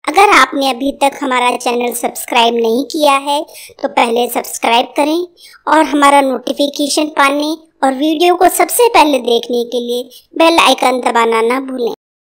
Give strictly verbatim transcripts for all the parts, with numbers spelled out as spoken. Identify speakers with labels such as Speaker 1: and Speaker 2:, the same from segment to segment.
Speaker 1: अगर आपने अभी तक हमारा चैनल सब्सक्राइब नहीं किया है तो पहले सब्सक्राइब करें और हमारा नोटिफिकेशन पाने और वीडियो को सबसे पहले देखने के लिए बेल आइकन दबाना ना भूलें।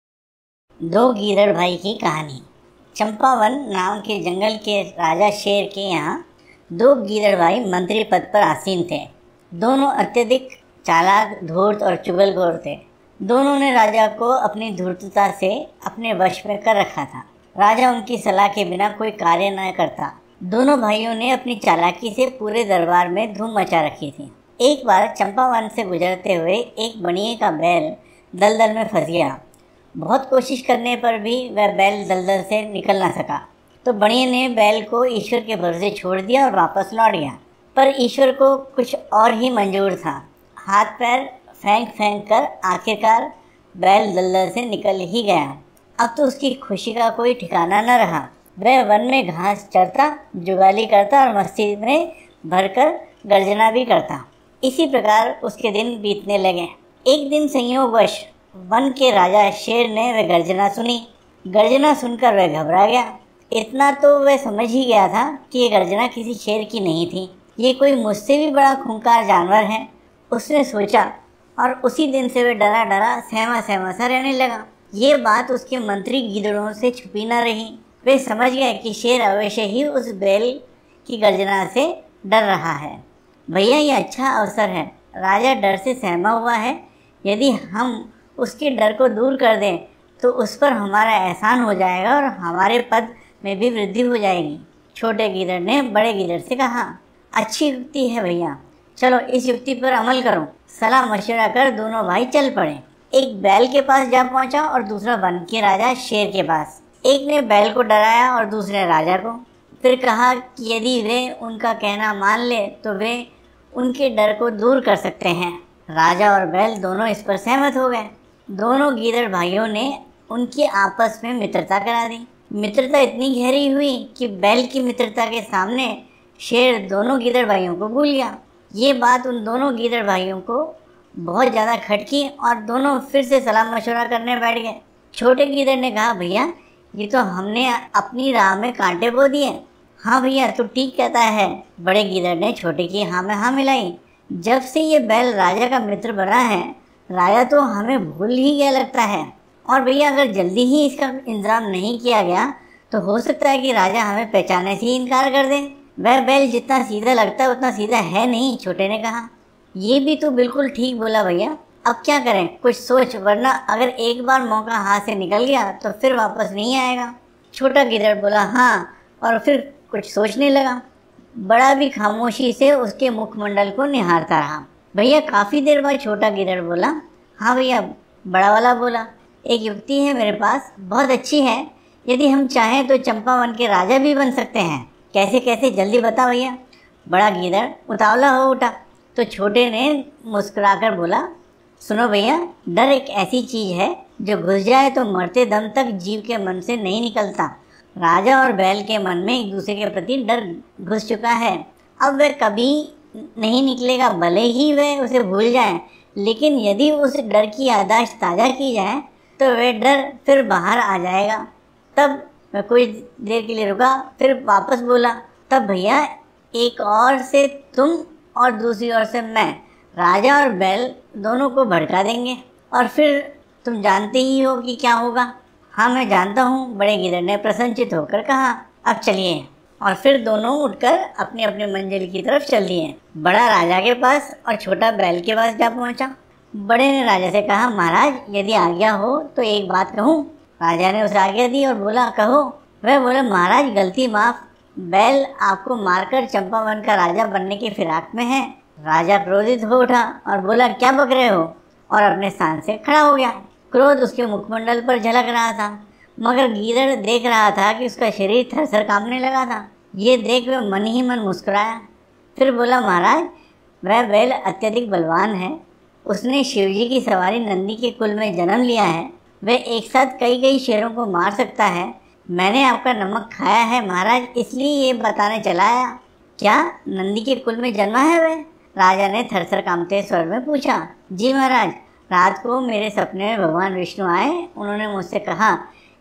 Speaker 2: दो गीदड़ भाई की कहानी। चंपावन नाम के जंगल के राजा शेर के यहाँ दो गीदड़ भाई मंत्री पद पर आसीन थे। दोनों अत्यधिक चालाक, धूर्त और चुगलखोर थे। दोनों ने राजा को अपनी धूर्तता से अपने वश में कर रखा था। राजा उनकी सलाह के बिना कोई कार्य न करता। दोनों भाइयों ने अपनी चालाकी से पूरे दरबार में धूम मचा रखी थी। एक बार चंपावन से गुजरते हुए एक बनिए का बैल दलदल में फंस गया। बहुत कोशिश करने पर भी वह बैल दलदल से निकल न सका, तो बनिए ने बैल को ईश्वर के भरोसे छोड़ दिया और वापस लौट गया। पर ईश्वर को कुछ और ही मंजूर था। हाथ पैर फेंक फेंक कर आखिरकार बैल दलदल से निकल ही गया। अब तो उसकी खुशी का कोई ठिकाना न रहा। वह वन में घास चरता, जुगाली करता और मस्ती में भरकर गर्जना भी करता। इसी प्रकार उसके दिन बीतने लगे। एक दिन संयोगवश वन के राजा शेर ने वह गर्जना सुनी। गर्जना सुनकर वह घबरा गया। इतना तो वह समझ ही गया था कि ये गर्जना किसी शेर की नहीं थी, ये कोई मुझसे भी बड़ा खूंखार जानवर है, उसने सोचा। और उसी दिन से वह डरा डरा सहमा सहमा सा रहने लगा। ये बात उसके मंत्री गीदड़ों से छुपी न रही। वे समझ गए कि शेर अवश्य ही उस बैल की गर्जना से डर रहा है। भैया, ये अच्छा अवसर है। राजा डर से सहमा हुआ है। यदि हम उसके डर को दूर कर दें तो उस पर हमारा एहसान हो जाएगा और हमारे पद में भी वृद्धि हो जाएगी। छोटे गीदड़ ने बड़े गीदड़ से कहा, अच्छी युक्ति है भैया, चलो इस युक्ति पर अमल करो। सलाह मशवरा कर दोनों भाई चल पड़े। एक बैल के पास जा पहुंचा और दूसरा वन के राजा शेर के पास। एक ने बैल को डराया और दूसरे राजा को। फिर कहा कि यदि वे उनका कहना मान ले तो वे उनके डर को दूर कर सकते हैं। राजा और बैल दोनों इस पर सहमत हो गए। दोनों गीदड़ भाइयों ने उनकी आपस में मित्रता करा दी। मित्रता इतनी गहरी हुई कि बैल की मित्रता के सामने शेर दोनों गीदड़ भाइयों को भूल गया। ये बात उन दोनों गीदड़ भाइयों को बहुत ज़्यादा खटकी और दोनों फिर से सलाह मशवरा करने बैठ गए। छोटे गीदड़ ने कहा, भैया ये तो हमने अपनी राह में कांटे बो दिए। हाँ भैया, तू ठीक कहता है। बड़े गीदड़ ने छोटे की हाँ में हाँ मिलाई। जब से ये बैल राजा का मित्र बना है, राजा तो हमें भूल ही गया लगता है। और भैया, अगर जल्दी ही इसका इंतजाम नहीं किया गया तो हो सकता है कि राजा हमें पहचानने से ही इनकार कर दे। वह बैल जितना सीधा लगता है उतना सीधा है नहीं, छोटे ने कहा। ये भी तो बिल्कुल ठीक बोला भैया, अब क्या करें, कुछ सोच, वरना अगर एक बार मौका हाथ से निकल गया तो फिर वापस नहीं आएगा। छोटा गीदड़ बोला हाँ, और फिर कुछ सोचने लगा। बड़ा भी खामोशी से उसके मुखमंडल को निहारता रहा। भैया, काफ़ी देर बाद छोटा गीदड़ बोला, हाँ भैया। बड़ा वाला बोला, एक युक्ति है मेरे पास, बहुत अच्छी है। यदि हम चाहें तो चंपावन के राजा भी बन सकते हैं। कैसे कैसे, जल्दी बता भैया। बड़ा गीदड़ उतावला हो उठा तो छोटे ने मुस्कुराकर बोला, सुनो भैया, डर एक ऐसी चीज़ है जो घुस जाए तो मरते दम तक जीव के मन से नहीं निकलता। राजा और बैल के मन में एक दूसरे के प्रति डर घुस चुका है। अब वह कभी नहीं निकलेगा, भले ही वह उसे भूल जाए, लेकिन यदि उस डर की याददाश्त ताज़ा की जाए तो वह डर फिर बाहर आ जाएगा। तब वह कुछ देर के लिए रुका, फिर वापस बोला, तब भैया एक और से तुम और दूसरी ओर से मैं, राजा और बैल दोनों को भड़का देंगे और फिर तुम जानते ही हो कि क्या होगा। हाँ मैं जानता हूँ, बड़े गीदड़ ने प्रसन्नचित होकर कहा। अब चलिए। और फिर दोनों उठकर अपनी अपनी मंजिल की तरफ चल दिए। बड़ा राजा के पास और छोटा बैल के पास जा पहुँचा। बड़े ने राजा से कहा, महाराज यदि आज्ञा हो तो एक बात कहूँ। राजा ने उसे आज्ञा दी और बोला, कहो। वह बोला, महाराज गलती माफ़, बैल आपको मारकर चंपावन का राजा बनने की फिराक में है। राजा क्रोधित हो उठा और बोला, क्या बक रहे हो, और अपने स्थान से खड़ा हो गया। क्रोध उसके मुखमंडल पर झलक रहा था, मगर गीदड़ देख रहा था कि उसका शरीर थरथर कांपने लगा था। ये देख वह मन ही मन मुस्कुराया। फिर बोला, महाराज वह बैल अत्यधिक बलवान है। उसने शिवजी की सवारी नंदी के कुल में जन्म लिया है। वह एक साथ कई कई शेरों को मार सकता है। मैंने आपका नमक खाया है महाराज, इसलिए ये बताने चला आया। क्या नंदी के कुल में जन्मा है वह? राजा ने थरथर कांपते स्वर में पूछा। जी महाराज, रात को मेरे सपने में भगवान विष्णु आए। उन्होंने मुझसे कहा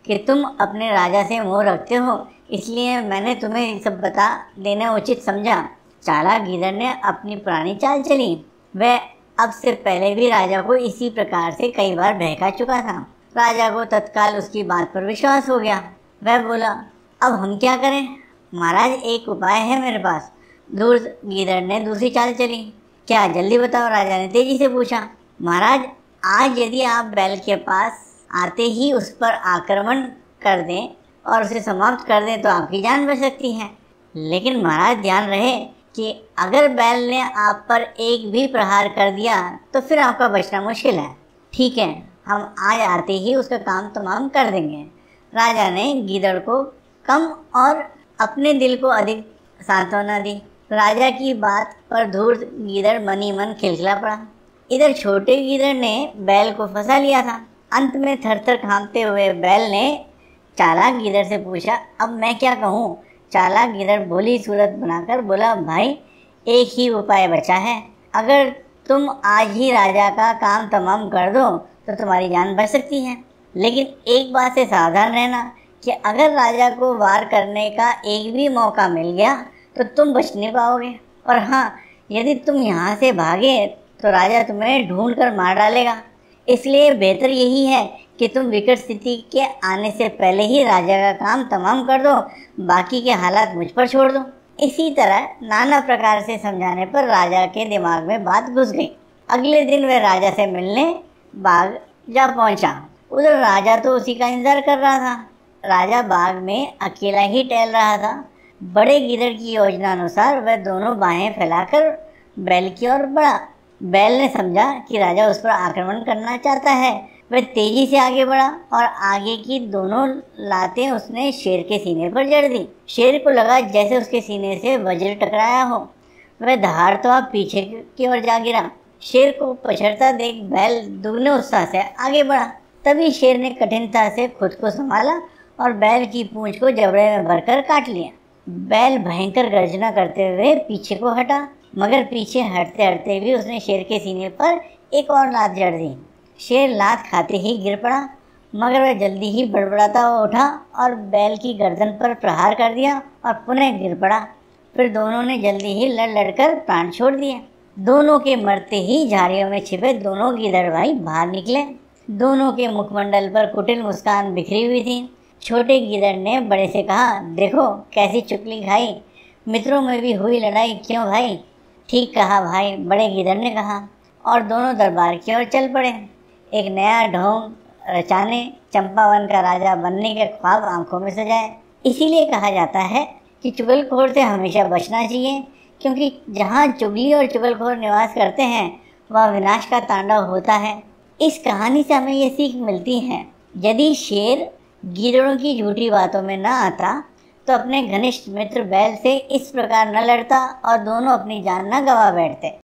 Speaker 2: कि तुम अपने राजा से मोह रखते हो, इसलिए मैंने तुम्हें सब बता देना उचित समझा। चालाक गीदड़ ने अपनी पुरानी चाल चली। वह अब से पहले भी राजा को इसी प्रकार से कई बार बहका चुका था। राजा को तत्काल उसकी बात पर विश्वास हो गया। वह बोला, अब हम क्या करें? महाराज, एक उपाय है मेरे पास। धूर्त गीदड़ ने दूसरी चाल चली। क्या, जल्दी बताओ, राजा ने तेजी से पूछा। महाराज, आज यदि आप बैल के पास आते ही उस पर आक्रमण कर दें और उसे समाप्त कर दें तो आपकी जान बच सकती है। लेकिन महाराज, ध्यान रहे कि अगर बैल ने आप पर एक भी प्रहार कर दिया तो फिर आपका बचना मुश्किल है। ठीक है, हम आज आते ही उसका काम तमाम कर देंगे। राजा ने गीदड़ को कम और अपने दिल को अधिक सांत्वना दी। राजा की बात पर धूर्त गीदड़ मनी मन खिलखिला पड़ा। इधर छोटे गीदड़ ने बैल को फंसा लिया था। अंत में थरथर कांपते हुए बैल ने चालाक गीदड़ से पूछा, अब मैं क्या कहूँ? चालाक गीदड़ भोली सूरत बनाकर बोला, भाई, एक ही उपाय बचा है। अगर तुम आज ही राजा का काम तमाम कर दो तो तुम्हारी जान बच सकती है। लेकिन एक बात से सावधान रहना कि अगर राजा को वार करने का एक भी मौका मिल गया तो तुम बच नहीं पाओगे। और हाँ, यदि तुम यहाँ से भागे तो राजा तुम्हें ढूंढ कर मार डालेगा। इसलिए बेहतर यही है कि तुम विकट स्थिति के आने से पहले ही राजा का काम तमाम कर दो, बाकी के हालात मुझ पर छोड़ दो। इसी तरह नाना प्रकार से समझाने पर राजा के दिमाग में बात घुस गई। अगले दिन वह राजा से मिलने बाग जा पहुंचा। उधर राजा तो उसी का इंतजार कर रहा था। राजा बाग में अकेला ही टहल रहा था। बड़े गीदड़ की योजना अनुसार वह दोनों बाहें फैलाकर बैल की ओर बढ़ा। बैल ने समझा कि राजा उस पर आक्रमण करना चाहता है। वह तेजी से आगे बढ़ा और आगे की दोनों लातें उसने शेर के सीने पर जड़ दी। शेर को लगा जैसे उसके सीने से वज्र टकराया हो। वह दहाड़ता पीछे की ओर जा गिरा। शेर को पछड़ता देख बैल दुगने उत्साह से आगे बढ़ा। तभी शेर ने कठिनता से खुद को संभाला और बैल की पूंछ को जबड़े में भरकर काट लिया। बैल भयंकर गर्जना करते हुए पीछे को हटा, मगर पीछे हटते हटते भी उसने शेर के सीने पर एक और लात जड़ दी। शेर लात खाते ही गिर पड़ा, मगर वह जल्दी ही बड़बड़ाता हुआ उठा और बैल की गर्दन पर प्रहार कर दिया और पुनः गिर पड़ा। फिर दोनों ने जल्दी ही लड़ लड़कर प्राण छोड़ दिए। दोनों के मरते ही झाड़ियों में छिपे दोनों गीदड़ भाई बाहर निकले। दोनों के मुखमंडल पर कुटिल मुस्कान बिखरी हुई थी। छोटे गीदड़ ने बड़े से कहा, देखो कैसी चुगली खाई, मित्रों में भी हुई लड़ाई क्यों भाई? ठीक कहा भाई, बड़े गीदड़ ने कहा, और दोनों दरबार की ओर चल पड़े। एक नया ढोंग रचाने, चंपावन का राजा बनने के ख्वाब आंखों में सजाए। इसीलिए कहा जाता है कि चुगलखोर से हमेशा बचना चाहिए, क्योंकि जहाँ चुगली और चुगलखोर निवास करते हैं वह विनाश का तांडव होता है। इस कहानी से हमें ये सीख मिलती है, यदि शेर गीदड़ों की झूठी बातों में न आता तो अपने घनिष्ठ मित्र बैल से इस प्रकार न लड़ता और दोनों अपनी जान न गंवा बैठते।